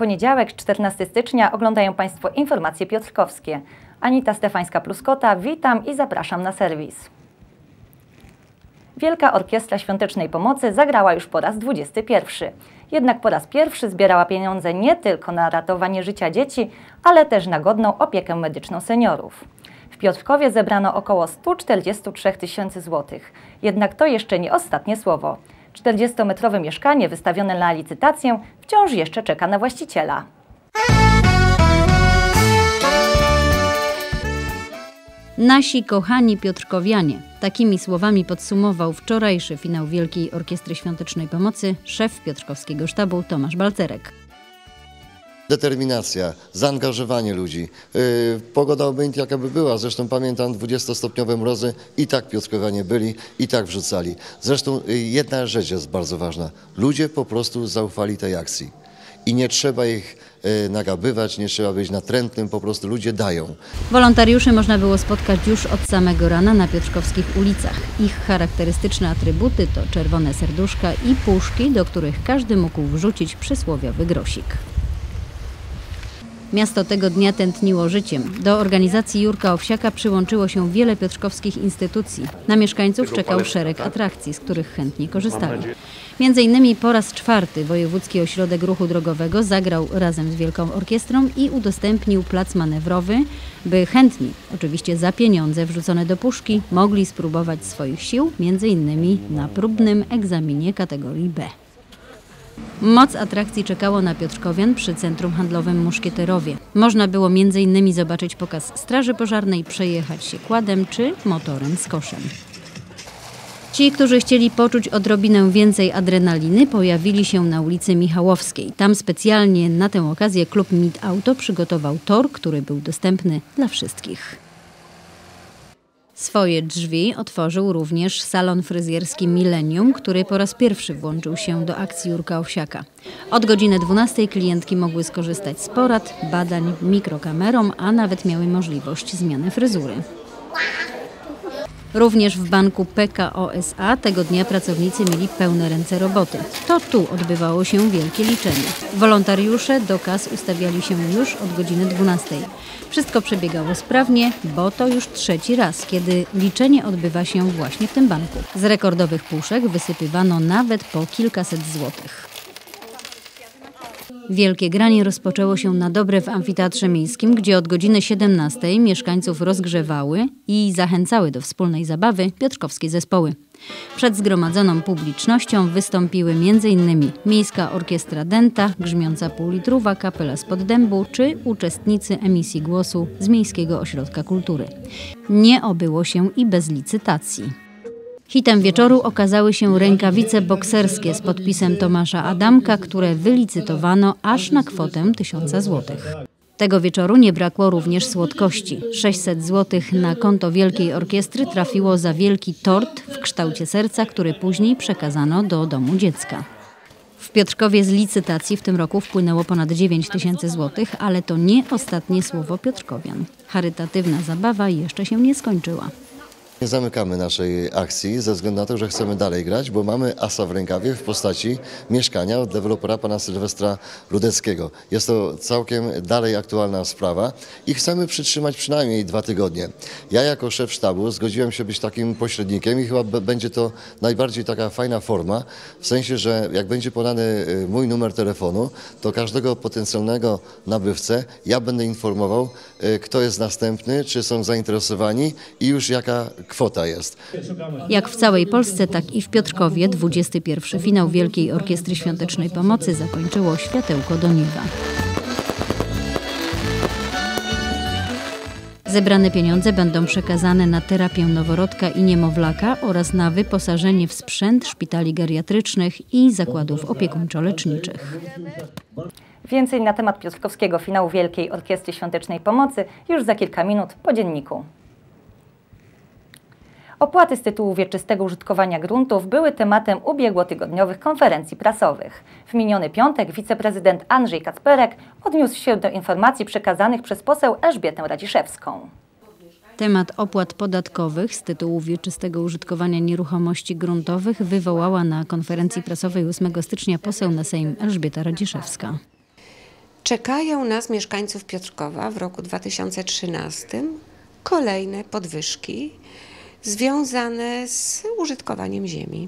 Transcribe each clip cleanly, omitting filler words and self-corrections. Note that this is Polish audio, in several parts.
Poniedziałek, 14 stycznia oglądają Państwo informacje piotrkowskie. Anita Stefańska-Pluskota, witam i zapraszam na serwis. Wielka Orkiestra Świątecznej Pomocy zagrała już po raz 21. Jednak po raz pierwszy zbierała pieniądze nie tylko na ratowanie życia dzieci, ale też na godną opiekę medyczną seniorów. W Piotrkowie zebrano około 143 tysięcy złotych. Jednak to jeszcze nie ostatnie słowo. 40-metrowe mieszkanie wystawione na licytację wciąż jeszcze czeka na właściciela. Nasi kochani piotrkowianie. Takimi słowami podsumował wczorajszy finał Wielkiej Orkiestry Świątecznej Pomocy szef piotrkowskiego sztabu Tomasz Balcerek. Determinacja, zaangażowanie ludzi. Pogoda obojętnie jaka by była, zresztą pamiętam 20-stopniowe mrozy i tak piotrkowianie byli i tak wrzucali. Zresztą jedna rzecz jest bardzo ważna. Ludzie po prostu zaufali tej akcji. I nie trzeba ich nagabywać, nie trzeba być natrętnym, po prostu ludzie dają. Wolontariuszy można było spotkać już od samego rana na piotrkowskich ulicach. Ich charakterystyczne atrybuty to czerwone serduszka i puszki, do których każdy mógł wrzucić przysłowiowy grosik. Miasto tego dnia tętniło życiem. Do organizacji Jurka Owsiaka przyłączyło się wiele piotrkowskich instytucji. Na mieszkańców czekał szereg atrakcji, z których chętnie korzystali. Między innymi po raz 4 Wojewódzki Ośrodek Ruchu Drogowego zagrał razem z Wielką Orkiestrą i udostępnił plac manewrowy, by chętni, oczywiście za pieniądze wrzucone do puszki, mogli spróbować swoich sił, między innymi na próbnym egzaminie kategorii B. Moc atrakcji czekało na piotrkowian przy Centrum Handlowym Muszkieterowie. Można było m.in. zobaczyć pokaz straży pożarnej, przejechać się kładem czy motorem z koszem. Ci, którzy chcieli poczuć odrobinę więcej adrenaliny, pojawili się na ulicy Michałowskiej. Tam specjalnie na tę okazję klub Mid Auto przygotował tor, który był dostępny dla wszystkich. Swoje drzwi otworzył również salon fryzjerski Millennium, który po raz pierwszy włączył się do akcji Jurka Owsiaka. Od godziny 12 klientki mogły skorzystać z porad, badań, mikrokamerą, a nawet miały możliwość zmiany fryzury. Również w banku PKO SA tego dnia pracownicy mieli pełne ręce roboty. To tu odbywało się wielkie liczenie. Wolontariusze do kas ustawiali się już od godziny 12. Wszystko przebiegało sprawnie, bo to już 3. raz, kiedy liczenie odbywa się właśnie w tym banku. Z rekordowych puszek wysypywano nawet po kilkaset złotych. Wielkie granie rozpoczęło się na dobre w Amfiteatrze Miejskim, gdzie od godziny 17 mieszkańców rozgrzewały i zachęcały do wspólnej zabawy piotrkowskie zespoły. Przed zgromadzoną publicznością wystąpiły m.in. Miejska Orkiestra Dęta, Grzmiąca Półlitrówka, Kapela spod Dębu czy uczestnicy emisji głosu z Miejskiego Ośrodka Kultury. Nie obyło się i bez licytacji. Hitem wieczoru okazały się rękawice bokserskie z podpisem Tomasza Adamka, które wylicytowano aż na kwotę 1000 złotych. Tego wieczoru nie brakło również słodkości. 600 złotych na konto Wielkiej Orkiestry trafiło za wielki tort w kształcie serca, który później przekazano do domu dziecka. W Piotrkowie z licytacji w tym roku wpłynęło ponad 9 tysięcy złotych, ale to nie ostatnie słowo piotrkowian. Charytatywna zabawa jeszcze się nie skończyła. Nie zamykamy naszej akcji ze względu na to, że chcemy dalej grać, bo mamy asa w rękawie w postaci mieszkania od dewelopera pana Sylwestra Rudeckiego. Jest to całkiem dalej aktualna sprawa i chcemy przytrzymać przynajmniej 2 tygodnie. Ja jako szef sztabu zgodziłem się być takim pośrednikiem i chyba będzie to najbardziej taka fajna forma, w sensie, że jak będzie podany mój numer telefonu, to każdego potencjalnego nabywcę ja będę informował, kto jest następny, czy są zainteresowani i już jaka kwota jest. Jak w całej Polsce, tak i w Piotrkowie 21. finał Wielkiej Orkiestry Świątecznej Pomocy zakończyło światełko do nieba. Zebrane pieniądze będą przekazane na terapię noworodka i niemowlaka oraz na wyposażenie w sprzęt szpitali geriatrycznych i zakładów opiekuńczo-leczniczych. Więcej na temat piotrkowskiego finału Wielkiej Orkiestry Świątecznej Pomocy już za kilka minut po dzienniku. Opłaty z tytułu wieczystego użytkowania gruntów były tematem ubiegłotygodniowych konferencji prasowych. W miniony piątek wiceprezydent Andrzej Kacperek odniósł się do informacji przekazanych przez poseł Elżbietę Radziszewską. Temat opłat podatkowych z tytułu wieczystego użytkowania nieruchomości gruntowych wywołała na konferencji prasowej 8 stycznia poseł na Sejm Elżbieta Radziszewska. Czekają nas, mieszkańców Piotrkowa, w roku 2013 kolejne podwyżki związane z użytkowaniem ziemi.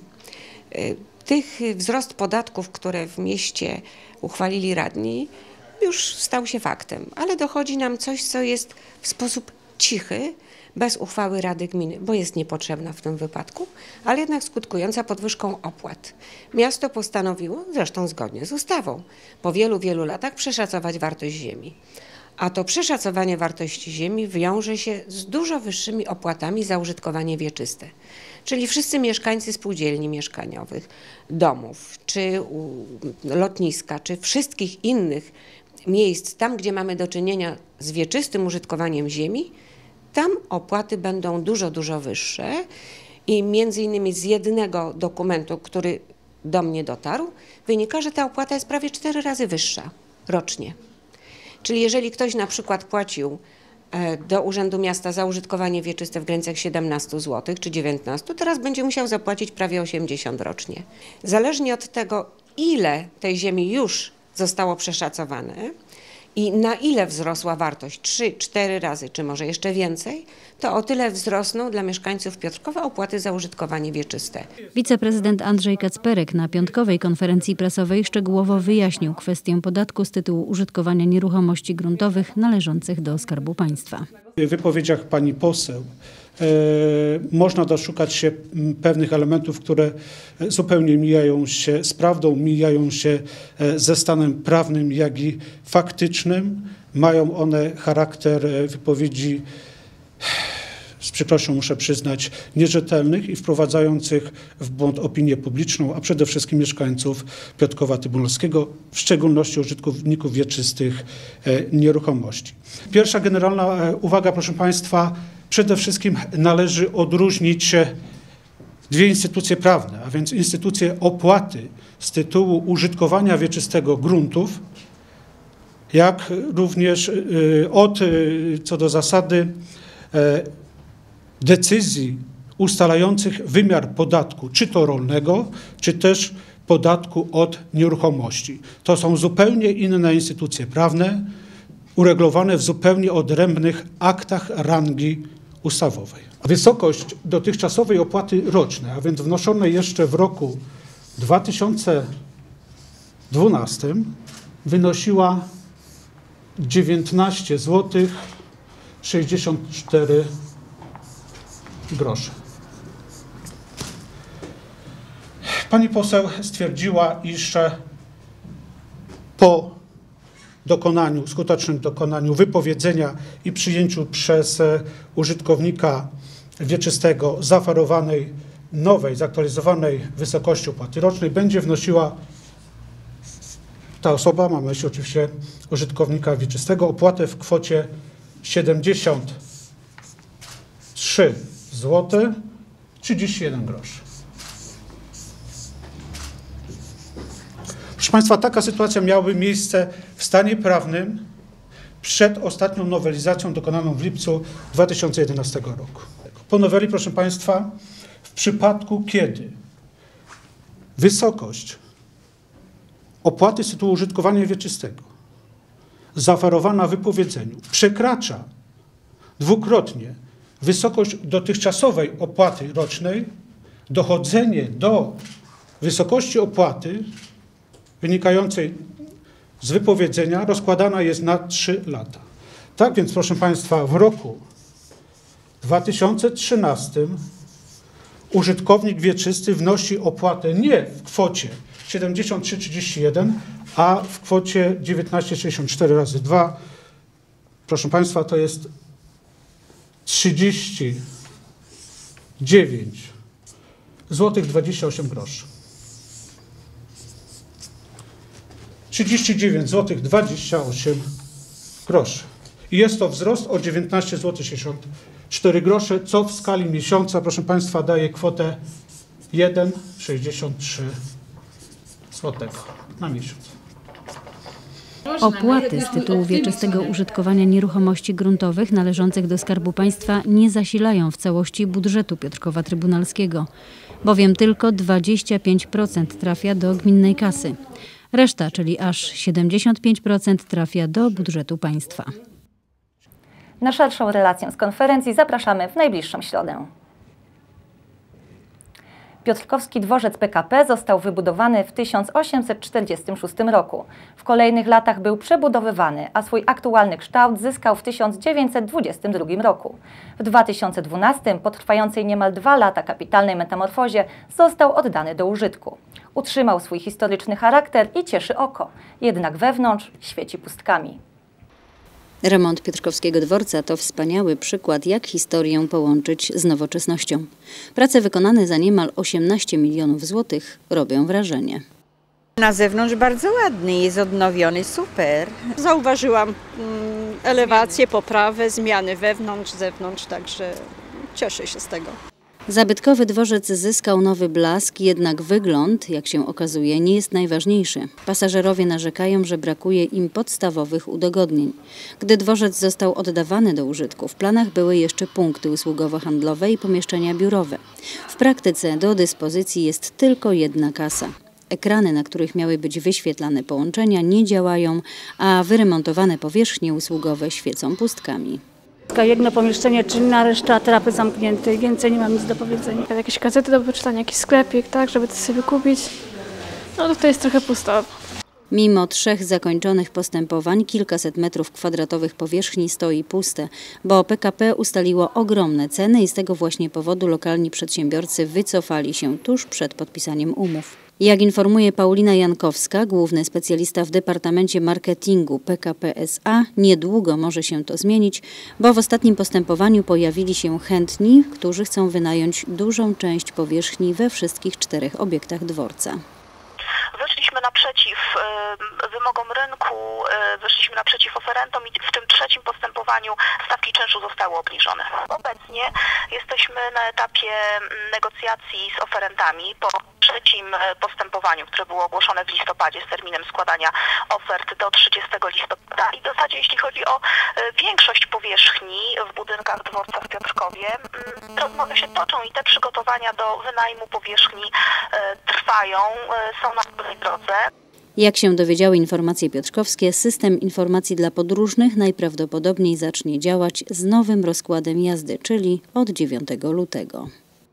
Wzrost podatków, które w mieście uchwalili radni, już stał się faktem, ale dochodzi nam coś, co jest w sposób cichy, bez uchwały Rady Gminy, bo jest niepotrzebna w tym wypadku, ale jednak skutkująca podwyżką opłat. Miasto postanowiło, zresztą zgodnie z ustawą, po wielu, wielu latach przeszacować wartość ziemi. A to przeszacowanie wartości ziemi wiąże się z dużo wyższymi opłatami za użytkowanie wieczyste. Czyli wszyscy mieszkańcy spółdzielni mieszkaniowych, domów, czy lotniska, czy wszystkich innych miejsc, tam gdzie mamy do czynienia z wieczystym użytkowaniem ziemi, tam opłaty będą dużo, dużo wyższe i między innymi z jednego dokumentu, który do mnie dotarł, wynika, że ta opłata jest prawie 4 razy wyższa rocznie. Czyli jeżeli ktoś na przykład płacił do Urzędu Miasta za użytkowanie wieczyste w granicach 17 zł czy 19, teraz będzie musiał zapłacić prawie 80 rocznie. Zależnie od tego, ile tej ziemi już zostało przeszacowane i na ile wzrosła wartość, 3-4 razy, czy może jeszcze więcej, to o tyle wzrosną dla mieszkańców Piotrkowa opłaty za użytkowanie wieczyste. Wiceprezydent Andrzej Kacperek na piątkowej konferencji prasowej szczegółowo wyjaśnił kwestię podatku z tytułu użytkowania nieruchomości gruntowych należących do Skarbu Państwa. W wypowiedziach pani poseł można doszukać się pewnych elementów, które zupełnie mijają się z prawdą, mijają się ze stanem prawnym, jak i faktycznym. Mają one charakter wypowiedzi, z przykrością muszę przyznać, nierzetelnych i wprowadzających w błąd opinię publiczną, a przede wszystkim mieszkańców Piotrkowa Trybunalskiego, w szczególności użytkowników wieczystych nieruchomości. Pierwsza generalna uwaga, proszę Państwa, przede wszystkim należy odróżnić dwie instytucje prawne, a więc instytucję opłaty z tytułu użytkowania wieczystego gruntów, jak również co do zasady decyzji ustalających wymiar podatku, czy to rolnego, czy też podatku od nieruchomości. To są zupełnie inne instytucje prawne, uregulowane w zupełnie odrębnych aktach rangi ustawowej. Wysokość dotychczasowej opłaty rocznej, a więc wnoszonej jeszcze w roku 2012, wynosiła 19 zł 64 grosze. Pani poseł stwierdziła, iż po skutecznym dokonaniu wypowiedzenia i przyjęciu przez użytkownika wieczystego zaoferowanej nowej, zaktualizowanej wysokości opłaty rocznej będzie wnosiła ta osoba, mam na myśli oczywiście użytkownika wieczystego, opłatę w kwocie 73 zł 31 groszy. Proszę Państwa, taka sytuacja miałaby miejsce w stanie prawnym przed ostatnią nowelizacją dokonaną w lipcu 2011 roku. Po noweli, proszę Państwa, w przypadku kiedy wysokość opłaty z tytułu użytkowania wieczystego zaoferowana w wypowiedzeniu przekracza dwukrotnie wysokość dotychczasowej opłaty rocznej, dochodzenie do wysokości opłaty wynikającej z wypowiedzenia rozkładana jest na 3 lata. Tak więc, proszę Państwa, w roku 2013 użytkownik wieczysty wnosi opłatę nie w kwocie 73,31, a w kwocie 19,64 razy 2. Proszę Państwa, to jest 39 zł 28 groszy. 39 zł 28 groszy. I jest to wzrost o 19 zł 64 grosze, co w skali miesiąca, proszę Państwa, daje kwotę 1,63 zł na miesiąc. Opłaty z tytułu wieczystego użytkowania nieruchomości gruntowych należących do Skarbu Państwa nie zasilają w całości budżetu Piotrkowa Trybunalskiego, bowiem tylko 25% trafia do gminnej kasy. Reszta, czyli aż 75%, trafia do budżetu państwa. Na szerszą relację z konferencji zapraszamy w najbliższą środę. Piotrkowski dworzec PKP został wybudowany w 1846 roku. W kolejnych latach był przebudowywany, a swój aktualny kształt zyskał w 1922 roku. W 2012, po trwającej niemal 2 lata kapitalnej metamorfozie, został oddany do użytku. Utrzymał swój historyczny charakter i cieszy oko, jednak wewnątrz świeci pustkami. Remont Piotrkowskiego dworca to wspaniały przykład, jak historię połączyć z nowoczesnością. Prace wykonane za niemal 18 milionów złotych robią wrażenie. Na zewnątrz bardzo ładny, jest odnowiony, super. Zauważyłam elewację, poprawę, zmiany wewnątrz, zewnątrz, także cieszę się z tego. Zabytkowy dworzec zyskał nowy blask, jednak wygląd, jak się okazuje, nie jest najważniejszy. Pasażerowie narzekają, że brakuje im podstawowych udogodnień. Gdy dworzec został oddawany do użytku, w planach były jeszcze punkty usługowo-handlowe i pomieszczenia biurowe. W praktyce do dyspozycji jest tylko jedna kasa. Ekrany, na których miały być wyświetlane połączenia, nie działają, a wyremontowane powierzchnie usługowe świecą pustkami. Jedno pomieszczenie czynne, reszta trapy zamknięte i więcej nie mam nic do powiedzenia. Jakieś gazety do poczytania, jakiś sklepik, tak, żeby to sobie kupić. No to jest trochę pusto. Mimo 3 zakończonych postępowań kilkaset metrów kwadratowych powierzchni stoi puste, bo PKP ustaliło ogromne ceny i z tego właśnie powodu lokalni przedsiębiorcy wycofali się tuż przed podpisaniem umów. Jak informuje Paulina Jankowska, główny specjalista w Departamencie Marketingu PKP SA, niedługo może się to zmienić, bo w ostatnim postępowaniu pojawili się chętni, którzy chcą wynająć dużą część powierzchni we wszystkich 4 obiektach dworca. Wyszliśmy naprzeciw wymogom rynku, wyszliśmy naprzeciw oferentom i w tym 3. postępowaniu stawki czynszu zostały obniżone. Obecnie jesteśmy na etapie negocjacji z oferentami po 3. postępowaniu, które było ogłoszone w listopadzie z terminem składania ofert do 30 listopada i w zasadzie jeśli chodzi o większość powierzchni w budynkach dworca w Piotrkowie, rozmowy się toczą i te przygotowania do wynajmu powierzchni trwają, są na dobrej drodze. Jak się dowiedziały informacje piotrkowskie, system informacji dla podróżnych najprawdopodobniej zacznie działać z nowym rozkładem jazdy, czyli od 9 lutego.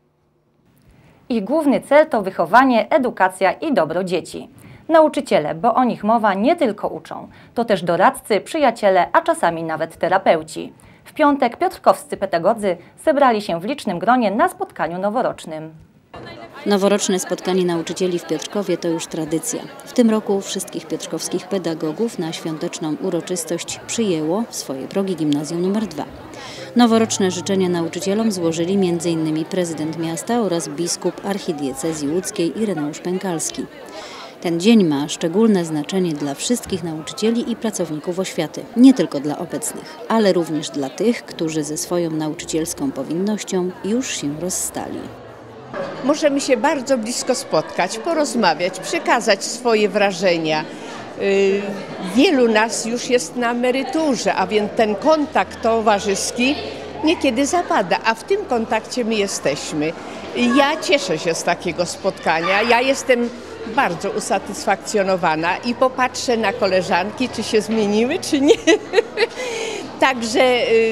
Ich główny cel to wychowanie, edukacja i dobro dzieci. Nauczyciele, bo o nich mowa, nie tylko uczą, to też doradcy, przyjaciele, a czasami nawet terapeuci. W piątek piotrkowscy pedagodzy zebrali się w licznym gronie na spotkaniu noworocznym. Noworoczne spotkanie nauczycieli w Piotrkowie to już tradycja. W tym roku wszystkich piotrkowskich pedagogów na świąteczną uroczystość przyjęło w swoje progi gimnazjum nr 2. Noworoczne życzenia nauczycielom złożyli m.in. prezydent miasta oraz biskup archidiecezji łódzkiej Ireneusz Pękalski. Ten dzień ma szczególne znaczenie dla wszystkich nauczycieli i pracowników oświaty. Nie tylko dla obecnych, ale również dla tych, którzy ze swoją nauczycielską powinnością już się rozstali. Możemy się bardzo blisko spotkać, porozmawiać, przekazać swoje wrażenia. Wielu nas już jest na emeryturze, a więc ten kontakt towarzyski niekiedy zapada, a w tym kontakcie my jesteśmy. Ja cieszę się z takiego spotkania, ja jestem bardzo usatysfakcjonowana i popatrzę na koleżanki, czy się zmieniły, czy nie. Także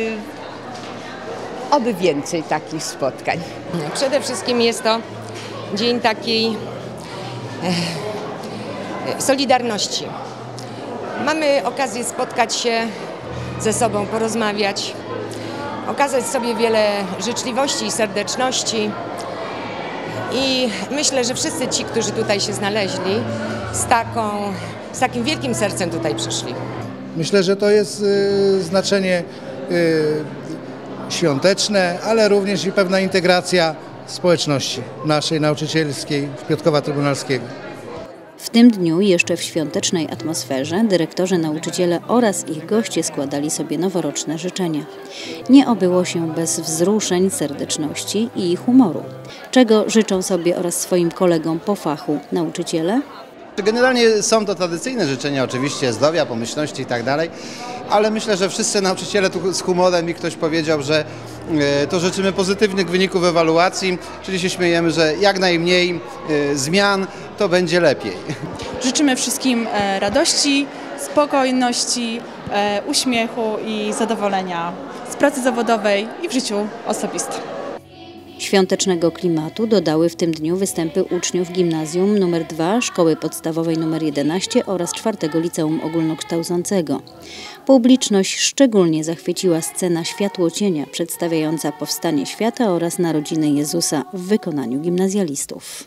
oby więcej takich spotkań. Przede wszystkim jest to dzień takiej solidarności. Mamy okazję spotkać się ze sobą, porozmawiać, okazać sobie wiele życzliwości i serdeczności. I myślę, że wszyscy ci, którzy tutaj się znaleźli, z takim wielkim sercem tutaj przyszli. Myślę, że to jest znaczenie świąteczne, ale również i pewna integracja społeczności naszej nauczycielskiej w Piotrkowa Trybunalskiego. W tym dniu, jeszcze w świątecznej atmosferze, dyrektorzy, nauczyciele oraz ich goście składali sobie noworoczne życzenia. Nie obyło się bez wzruszeń, serdeczności i humoru. Czego życzą sobie oraz swoim kolegom po fachu nauczyciele? Generalnie są to tradycyjne życzenia, oczywiście zdrowia, pomyślności i tak dalej, ale myślę, że wszyscy nauczyciele tu z humorem i ktoś powiedział, że to życzymy pozytywnych wyników ewaluacji, czyli się śmiejemy, że jak najmniej zmian, to będzie lepiej. Życzymy wszystkim radości, spokojności, uśmiechu i zadowolenia z pracy zawodowej i w życiu osobistym. Świątecznego klimatu dodały w tym dniu występy uczniów Gimnazjum nr 2, Szkoły Podstawowej nr 11 oraz 4 Liceum Ogólnokształcącego. Publiczność szczególnie zachwyciła scena Światłocienia przedstawiająca powstanie świata oraz narodziny Jezusa w wykonaniu gimnazjalistów.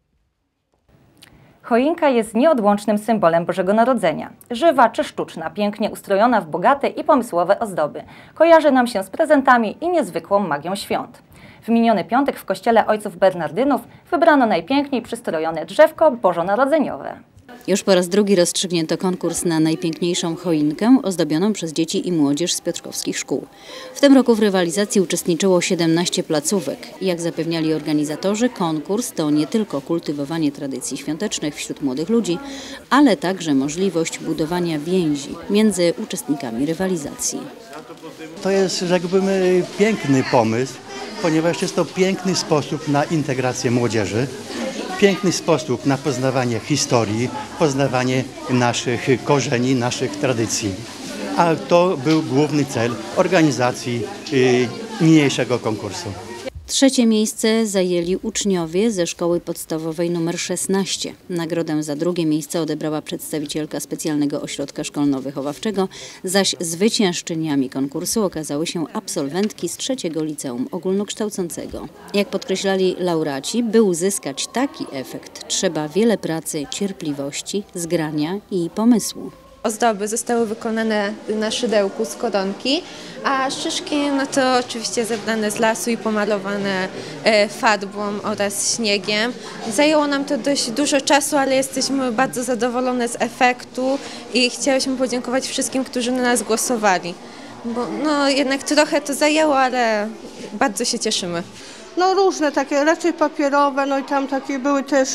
Choinka jest nieodłącznym symbolem Bożego Narodzenia. Żywa czy sztuczna, pięknie ustrojona w bogate i pomysłowe ozdoby. Kojarzy nam się z prezentami i niezwykłą magią świąt. W miniony piątek w kościele ojców Bernardynów wybrano najpiękniej przystrojone drzewko bożonarodzeniowe. Już po raz drugi rozstrzygnięto konkurs na najpiękniejszą choinkę ozdobioną przez dzieci i młodzież z piotrkowskich szkół. W tym roku w rywalizacji uczestniczyło 17 placówek. Jak zapewniali organizatorzy, konkurs to nie tylko kultywowanie tradycji świątecznych wśród młodych ludzi, ale także możliwość budowania więzi między uczestnikami rywalizacji. To jest, rzekłbym, piękny pomysł, ponieważ jest to piękny sposób na integrację młodzieży. Piękny sposób na poznawanie historii, poznawanie naszych korzeni, naszych tradycji. A to był główny cel organizacji niniejszego konkursu. Trzecie miejsce zajęli uczniowie ze Szkoły Podstawowej nr 16. Nagrodę za drugie miejsce odebrała przedstawicielka Specjalnego Ośrodka Szkolno-Wychowawczego, zaś zwyciężczyniami konkursu okazały się absolwentki z 3 Liceum Ogólnokształcącego. Jak podkreślali laureaci, by uzyskać taki efekt, trzeba wiele pracy, cierpliwości, zgrania i pomysłu. Ozdoby zostały wykonane na szydełku z koronki, a szyszki no to oczywiście zebrane z lasu i pomalowane farbą oraz śniegiem. Zajęło nam to dość dużo czasu, ale jesteśmy bardzo zadowolone z efektu i chciałyśmy podziękować wszystkim, którzy na nas głosowali. Bo no, jednak trochę to zajęło, ale bardzo się cieszymy. No różne takie, raczej papierowe, no i tam takie były też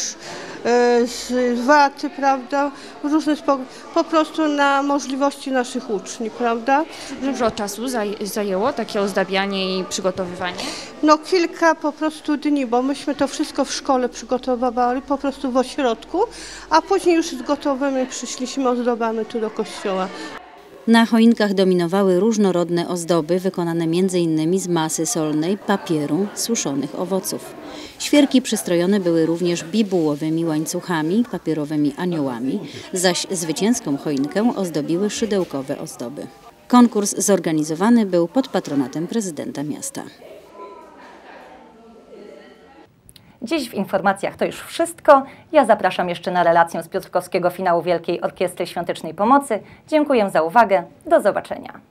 z waty, prawda, różne po prostu na możliwości naszych uczniów, prawda. Dużo czasu zajęło takie ozdabianie i przygotowywanie? No kilka po prostu dni, bo myśmy to wszystko w szkole przygotowywali, po prostu w ośrodku, a później już z gotowymi przyszliśmy ozdobami tu do kościoła. Na choinkach dominowały różnorodne ozdoby wykonane m.in. z masy solnej, papieru, suszonych owoców. Świerki przystrojone były również bibułowymi łańcuchami, papierowymi aniołami, zaś zwycięską choinkę ozdobiły szydełkowe ozdoby. Konkurs zorganizowany był pod patronatem prezydenta miasta. Dziś w informacjach to już wszystko. Ja zapraszam jeszcze na relację z piotrkowskiego finału Wielkiej Orkiestry Świątecznej Pomocy. Dziękuję za uwagę. Do zobaczenia.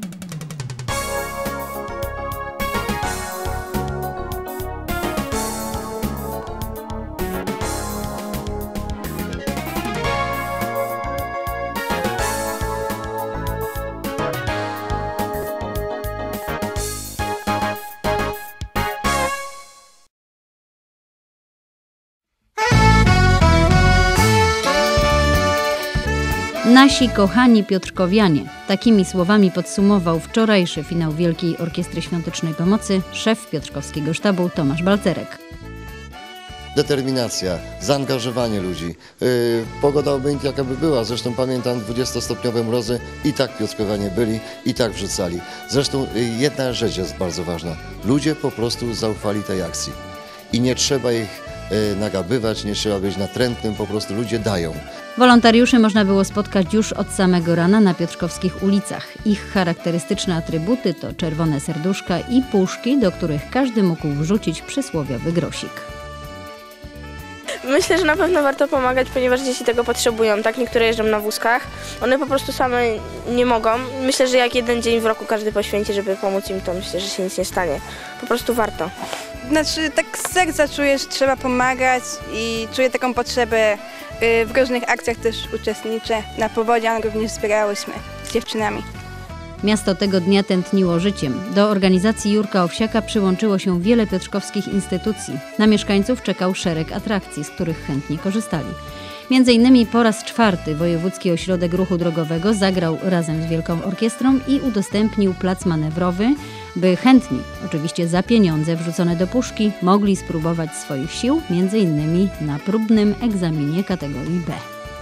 Nasi kochani piotrkowianie. Takimi słowami podsumował wczorajszy finał Wielkiej Orkiestry Świątecznej Pomocy szef piotrkowskiego sztabu Tomasz Balcerek. Determinacja, zaangażowanie ludzi. Pogoda obojętnie jaka by była, zresztą pamiętam 20-stopniowe mrozy i tak piotrkowianie byli i tak wrzucali. Zresztą jedna rzecz jest bardzo ważna. Ludzie po prostu zaufali tej akcji i nie trzeba ich nagabywać, nie trzeba być natrętnym, po prostu ludzie dają. Wolontariuszy można było spotkać już od samego rana na piotrkowskich ulicach. Ich charakterystyczne atrybuty to czerwone serduszka i puszki, do których każdy mógł wrzucić przysłowiowy grosik. Myślę, że na pewno warto pomagać, ponieważ dzieci tego potrzebują. Tak, niektóre jeżdżą na wózkach, one po prostu same nie mogą. Myślę, że jak jeden dzień w roku każdy poświęci, żeby pomóc im, to myślę, że się nic nie stanie. Po prostu warto. Znaczy, tak z serca czuję, że trzeba pomagać i czuję taką potrzebę. W różnych akcjach też uczestniczę. Na Powodzian również wspierałyśmy z dziewczynami. Miasto tego dnia tętniło życiem. Do organizacji Jurka Owsiaka przyłączyło się wiele piotrkowskich instytucji. Na mieszkańców czekał szereg atrakcji, z których chętnie korzystali. Między innymi po raz 4 Wojewódzki Ośrodek Ruchu Drogowego zagrał razem z Wielką Orkiestrą i udostępnił plac manewrowy, by chętni, oczywiście za pieniądze wrzucone do puszki, mogli spróbować swoich sił, m.in. na próbnym egzaminie kategorii B.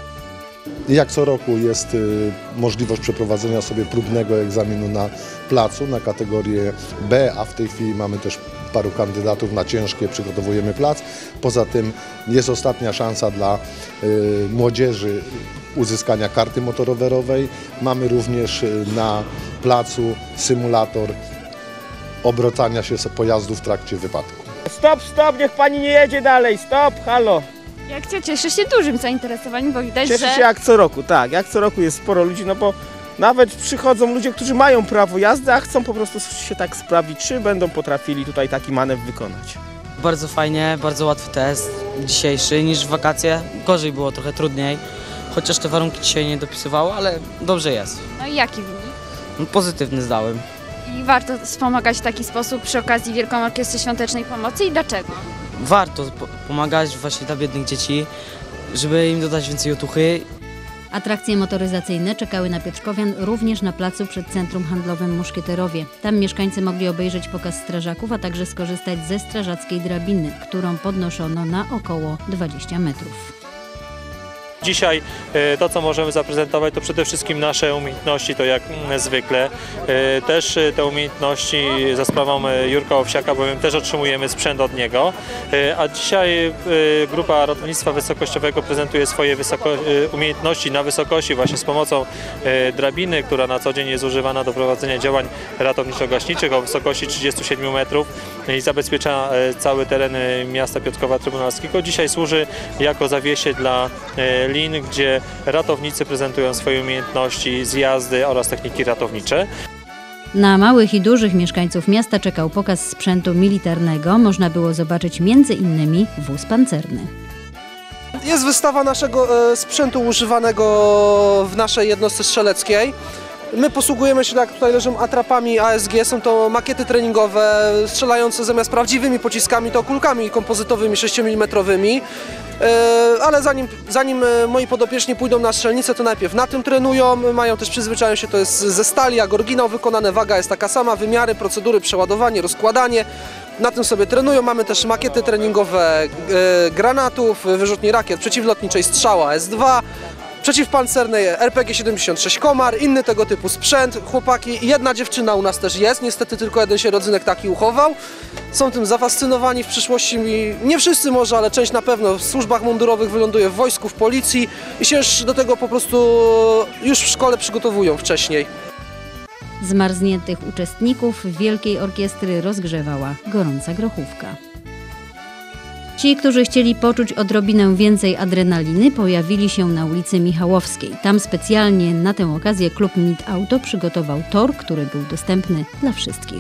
Jak co roku jest możliwość przeprowadzenia sobie próbnego egzaminu na placu, na kategorię B, a w tej chwili mamy też paru kandydatów na ciężkie, przygotowujemy plac. Poza tym jest ostatnia szansa dla młodzieży uzyskania karty motorowerowej. Mamy również na placu symulator obracania się pojazdów w trakcie wypadku. Stop, stop, niech pani nie jedzie dalej, stop, halo. Jak co, cieszę się dużym zainteresowaniem, bo widać, Cieszę że... się jak co roku, tak, jak co roku jest sporo ludzi, no bo nawet przychodzą ludzie, którzy mają prawo jazdy, a chcą po prostu się tak sprawdzić, czy będą potrafili tutaj taki manewr wykonać. Bardzo fajnie, bardzo łatwy test dzisiejszy niż w wakacje, gorzej było, trochę trudniej, chociaż te warunki dzisiaj nie dopisywały, ale dobrze jest. No i jaki wynik? No, pozytywny zdałem. I warto wspomagać w taki sposób przy okazji Wielką Orkiestry Świątecznej Pomocy i dlaczego? Warto pomagać właśnie dla biednych dzieci, żeby im dodać więcej otuchy. Atrakcje motoryzacyjne czekały na piotrkowian również na placu przed Centrum Handlowym Muszkieterowie. Tam mieszkańcy mogli obejrzeć pokaz strażaków, a także skorzystać ze strażackiej drabiny, którą podnoszono na około 20 metrów. Dzisiaj to, co możemy zaprezentować, to przede wszystkim nasze umiejętności, to jak zwykle. Też te umiejętności za sprawą Jurka Owsiaka, bowiem też otrzymujemy sprzęt od niego. A dzisiaj grupa ratownictwa wysokościowego prezentuje swoje umiejętności na wysokości właśnie z pomocą drabiny, która na co dzień jest używana do prowadzenia działań ratowniczo-gaśniczych o wysokości 37 metrów i zabezpiecza cały teren miasta Piotrkowa Trybunalskiego. Dzisiaj służy jako zawiesie dla lin, gdzie ratownicy prezentują swoje umiejętności z jazdy oraz techniki ratownicze. Na małych i dużych mieszkańców miasta czekał pokaz sprzętu militarnego. Można było zobaczyć m.in. wóz pancerny. Jest wystawa naszego sprzętu używanego w naszej jednostce strzeleckiej. My posługujemy się, jak tutaj leżą, atrapami ASG, są to makiety treningowe strzelające zamiast prawdziwymi pociskami to kulkami kompozytowymi 6 mm. Ale zanim moi podopieczni pójdą na strzelnicę, to najpierw na tym trenują, mają też przyzwyczają się, to jest ze stali, jak oryginał wykonane, waga jest taka sama, wymiary, procedury, przeładowanie, rozkładanie. Na tym sobie trenują, mamy też makiety treningowe granatów, wyrzutni rakiet przeciwlotniczej Strzała S2, przeciwpancernej RPG-76 Komar, inny tego typu sprzęt. Chłopaki, jedna dziewczyna u nas też jest, niestety tylko jeden się rodzynek taki uchował. Są tym zafascynowani, w przyszłości nie wszyscy może, ale część na pewno w służbach mundurowych wyląduje w wojsku, w policji i się już do tego po prostu już w szkole przygotowują wcześniej. Zmarzniętych uczestników Wielkiej Orkiestry rozgrzewała gorąca grochówka. Ci, którzy chcieli poczuć odrobinę więcej adrenaliny, pojawili się na ulicy Michałowskiej. Tam specjalnie na tę okazję klub Mid Auto przygotował tor, który był dostępny dla wszystkich.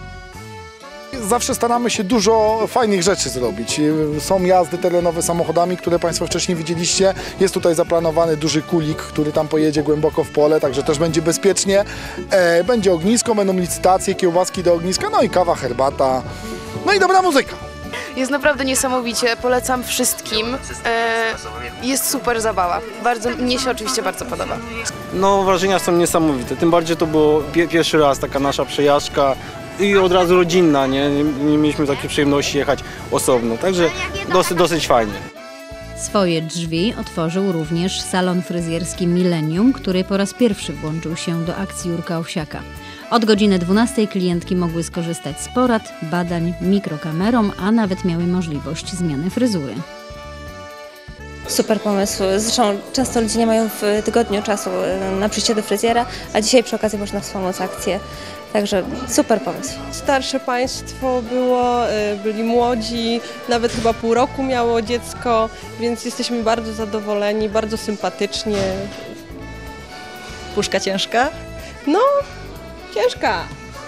Zawsze staramy się dużo fajnych rzeczy zrobić. Są jazdy terenowe samochodami, które Państwo wcześniej widzieliście. Jest tutaj zaplanowany duży kulik, który tam pojedzie głęboko w pole, także też będzie bezpiecznie. Będzie ognisko, będą licytacje, kiełbaski do ogniska, no i kawa, herbata, no i dobra muzyka. Jest naprawdę niesamowicie, polecam wszystkim. Jest super zabawa. Mnie się oczywiście bardzo podoba. No, wrażenia są niesamowite, tym bardziej to było pierwszy raz taka nasza przejażdżka i od razu rodzinna, nie mieliśmy takiej przyjemności jechać osobno, także dosyć fajnie. Swoje drzwi otworzył również salon fryzjerski Millennium, który po raz pierwszy włączył się do akcji Jurka Owsiaka. Od godziny 12 klientki mogły skorzystać z porad, badań, mikrokamerą, a nawet miały możliwość zmiany fryzury. Super pomysł. Zresztą często ludzie nie mają w tygodniu czasu na przyjście do fryzjera, a dzisiaj przy okazji można wspomóc akcję. Także super pomysł. Starsze państwo było, byli młodzi, nawet chyba pół roku miało dziecko, więc jesteśmy bardzo zadowoleni, bardzo sympatycznie. Puszka ciężka? No, ciężka.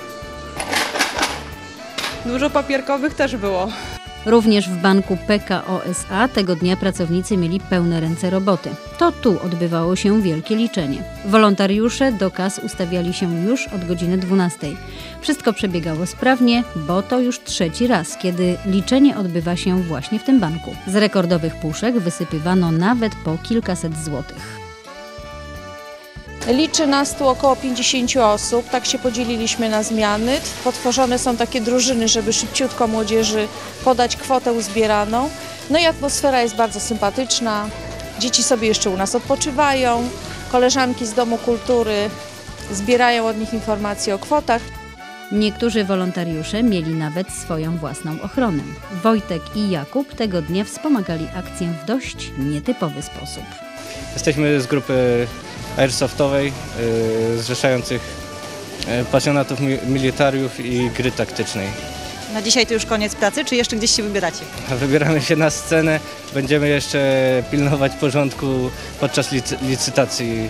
Dużo papierkowych też było. Również w banku PKO SA tego dnia pracownicy mieli pełne ręce roboty. To tu odbywało się wielkie liczenie. Wolontariusze do kas ustawiali się już od godziny 12. Wszystko przebiegało sprawnie, bo to już trzeci raz, kiedy liczenie odbywa się właśnie w tym banku. Z rekordowych puszek wysypywano nawet po kilkaset złotych. Liczy nas tu około 50 osób, tak się podzieliliśmy na zmiany. Potworzone są takie drużyny, żeby szybciutko młodzieży podać kwotę uzbieraną. No i atmosfera jest bardzo sympatyczna, dzieci sobie jeszcze u nas odpoczywają, koleżanki z Domu Kultury zbierają od nich informacje o kwotach. Niektórzy wolontariusze mieli nawet swoją własną ochronę. Wojtek i Jakub tego dnia wspomagali akcję w dość nietypowy sposób. Jesteśmy z grupy airsoftowej zrzeszających pasjonatów militariów i gry taktycznej. Na dzisiaj to już koniec pracy, czy jeszcze gdzieś się wybieracie? Wybieramy się na scenę, będziemy jeszcze pilnować porządku podczas licytacji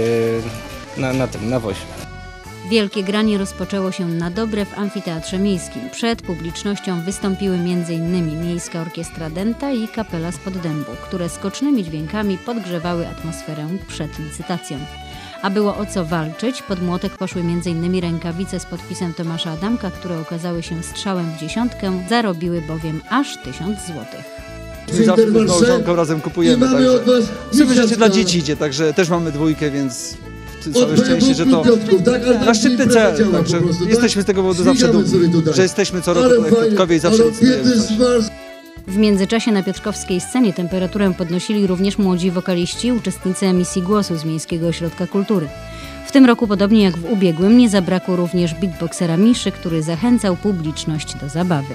na WOŚ. Wielkie granie rozpoczęło się na dobre w Amfiteatrze Miejskim. Przed publicznością wystąpiły m.in. Miejska Orkiestra Dęta i Kapela Spod Dębu, które skocznymi dźwiękami podgrzewały atmosferę przed licytacją. A było o co walczyć, pod młotek poszły m.in. rękawice z podpisem Tomasza Adamka, które okazały się strzałem w dziesiątkę, zarobiły bowiem aż 1000 złotych. Zawsze z małżonką razem kupujemy, także sobie życie dla dzieci idzie, także też mamy dwójkę, więc całe szczęście, że to na szczytny cel, także jesteśmy z tego powodu zawsze dumni, że jesteśmy co roku tutaj w Piotrkowie i zawsze licytujemy coś. W międzyczasie na piotrkowskiej scenie temperaturę podnosili również młodzi wokaliści, uczestnicy emisji głosu z Miejskiego Ośrodka Kultury. W tym roku, podobnie jak w ubiegłym, nie zabrakło również beatboxera Miszy, który zachęcał publiczność do zabawy.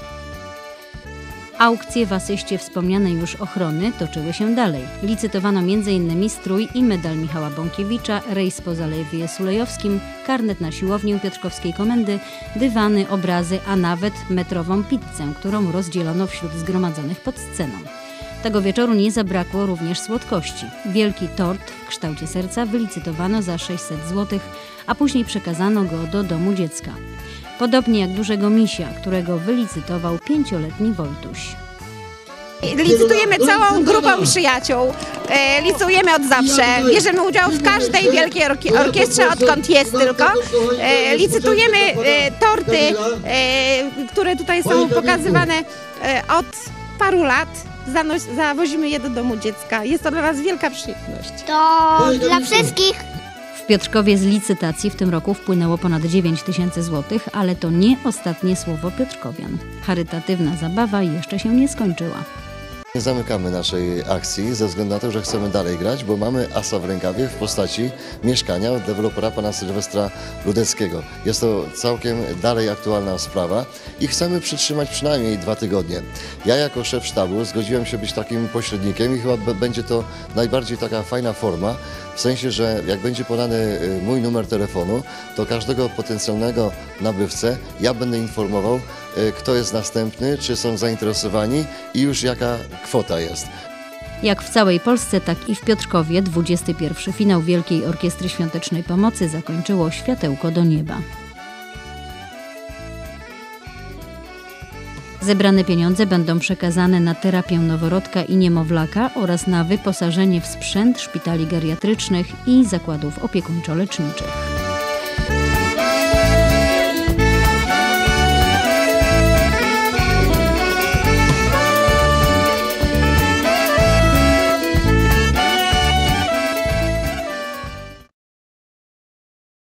Aukcje w asyście wspomnianej już ochrony toczyły się dalej. Licytowano m.in. strój i medal Michała Bąkiewicza, rejs po Zalewie Sulejowskim, karnet na siłownię Piotrkowskiej Komendy, dywany, obrazy, a nawet metrową pizzę, którą rozdzielono wśród zgromadzonych pod sceną. Tego wieczoru nie zabrakło również słodkości. Wielki tort w kształcie serca wylicytowano za 600 zł, a później przekazano go do Domu Dziecka. Podobnie jak dużego misia, którego wylicytował 5-letni Wojtuś. Licytujemy całą grupą przyjaciół, licytujemy od zawsze, bierzemy udział w każdej wielkiej orkiestrze, odkąd jest tylko. Licytujemy torty, które tutaj są pokazywane od paru lat. Zawozimy je do Domu Dziecka. Jest to dla nas wielka przyjemność. To dla wszystkich. W Piotrkowie z licytacji w tym roku wpłynęło ponad 9000 zł, ale to nie ostatnie słowo piotrkowian. Charytatywna zabawa jeszcze się nie skończyła. Nie zamykamy naszej akcji ze względu na to, że chcemy dalej grać, bo mamy asa w rękawie w postaci mieszkania od dewelopera pana Sylwestra Rudeckiego. Jest to całkiem dalej aktualna sprawa i chcemy przytrzymać przynajmniej 2 tygodnie. Ja jako szef sztabu zgodziłem się być takim pośrednikiem i chyba będzie to najbardziej taka fajna forma, w sensie, że jak będzie podany mój numer telefonu, to każdego potencjalnego nabywcę ja będę informował, kto jest następny, czy są zainteresowani i już jaka kwota jest. Jak w całej Polsce, tak i w Piotrkowie 21. finał Wielkiej Orkiestry Świątecznej Pomocy zakończyło światełko do nieba. Zebrane pieniądze będą przekazane na terapię noworodka i niemowlaka oraz na wyposażenie w sprzęt szpitali geriatrycznych i zakładów opiekuńczo-leczniczych.